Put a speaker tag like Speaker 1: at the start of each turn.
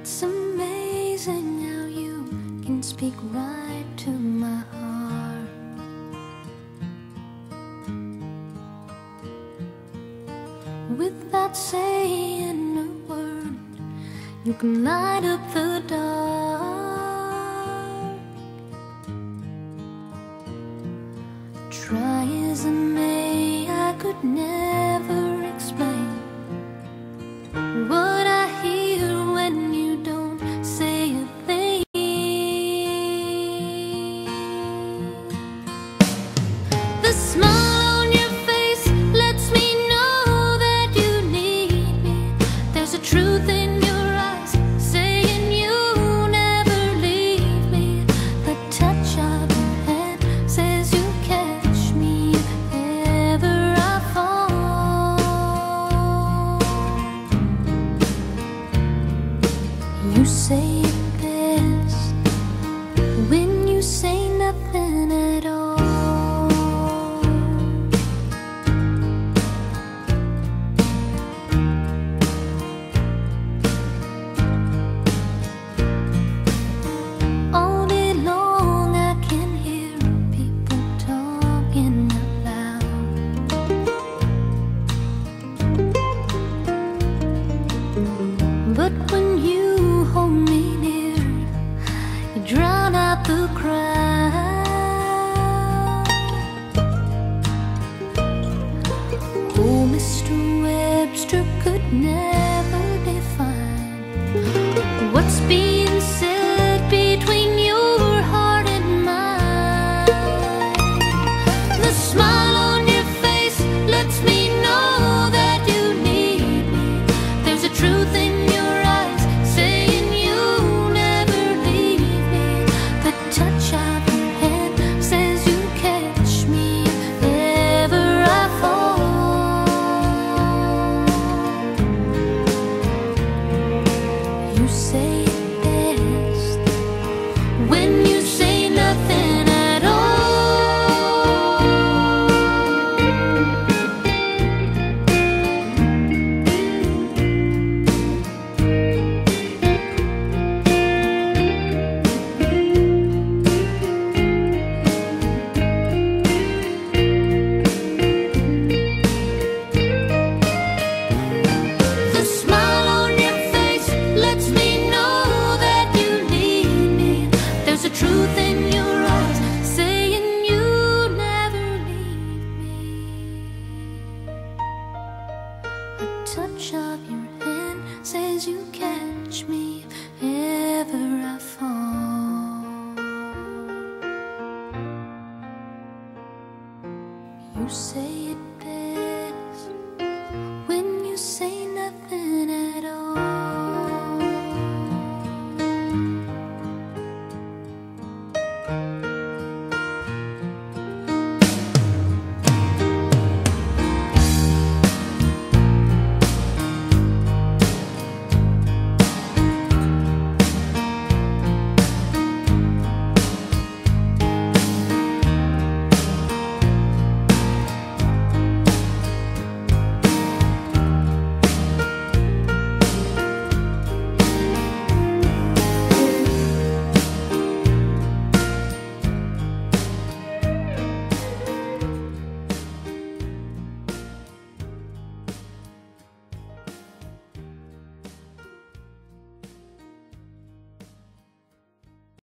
Speaker 1: It's amazing how you can speak right to my heart. Without saying a word, you can light up the dark. Try as I may, I could never explain what I hear when you don't say a thing. The smile on your face lets me know that you need me. There's a truth in your eyes saying you never leave me. The touch of your hand says you catch me if ever I fall. You say it best when you say nothing at all. All day long I can hear people talking out loud. But when you hold me near, you drown out the crowd. Oh, Mr. Webster could never define what's being said between your heart and mine. The smile on your face lets me know that you need me. There's a truth in your eyes saying you never leave me. The touch of your hand says you catch me if ever I fall. You say it best when you say nothing at all. The smile on your face lets me know that you need me. There's a truth in your eyes saying you never leave me. A touch of your hand says you catch me if ever I fall. You say it best when you say nothing at all.